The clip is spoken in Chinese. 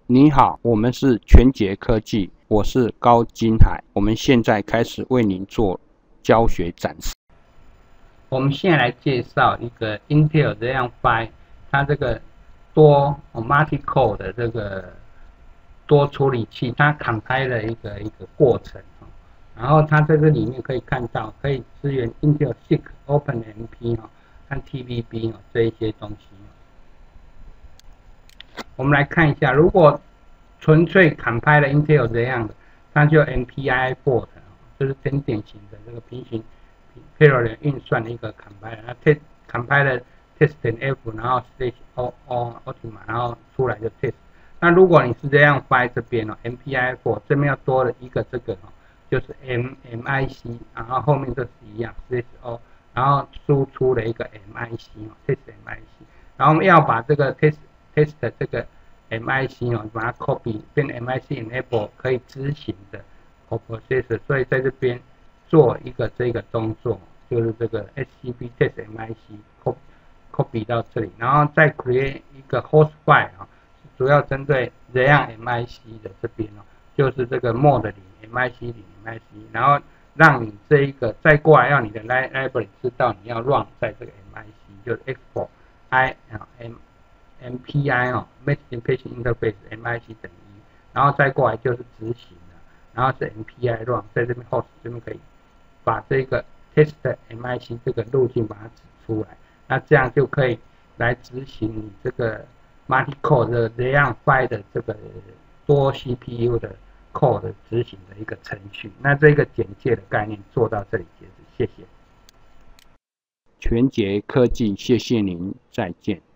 你好，我们是全杰科技，我是高金海，我们现在开始为您做教学展示。我们现在来介绍一个 Intel Xeon Phi， 它这个多 multi-core 的这个多处理器，它compile了一个过程。然后它在这里面可以看到，可以支援 Intel SIG、OpenMP 和 TVB 这一些东西。我们来看一下，如果纯粹 compile Intel 这样的，它就 MPI board， 就是很典型的这个平行 parallel 运算的一个 compile， 它 compile test_f， 然后 slash optima， 然后出来就 test。那如果你是这样 Phi 这边MPI board 这边要多了一个这个就是 MIC， 然后后面都是一样 slash o， 然后输出了一个 MIC test MIC， 然后我们要把这个 test 这个 MIC 把它 copy 变 MIC enable 可以执行的 processor， 所以在这边做一个这个动作，就是这个 SCP test MIC copy 到这里，然后再 create 一个 host file 主要针对 Xeon MIC 的这边就是这个 mod 里 MIC 然后让你这一个再过来要你的 library 知道你要 run 在这个 MIC， 就是 export MPI Message Patient Interface MIC 等于，然后再过来就是执行了，然后是 MPI run， 在这边 host 这边可以把这个 test MIC 这个路径把它指出来，那这样就可以来执行你这个 multi-core 的 Xeon Phi 的这个多 CPU 的 core 的执行的一个程序。那这个简介的概念做到这里结束，谢谢。全杰科技，谢谢您，再见。